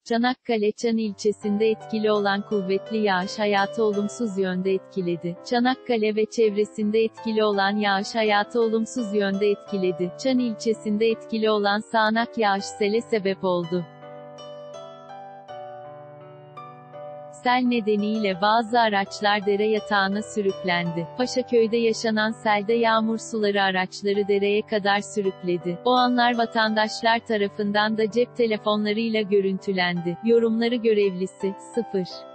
Çanakkale-Çan ilçesinde etkili olan kuvvetli yağış hayatı olumsuz yönde etkiledi. Çanakkale ve çevresinde etkili olan yağış hayatı olumsuz yönde etkiledi. Çan ilçesinde etkili olan sağanak yağış sele sebep oldu. Sel nedeniyle bazı araçlar dere yatağına sürüklendi. Paşaköy'de yaşanan selde yağmur suları araçları dereye kadar sürükledi. O anlar vatandaşlar tarafından da cep telefonlarıyla görüntülendi. Yorumları görevlisi, 0.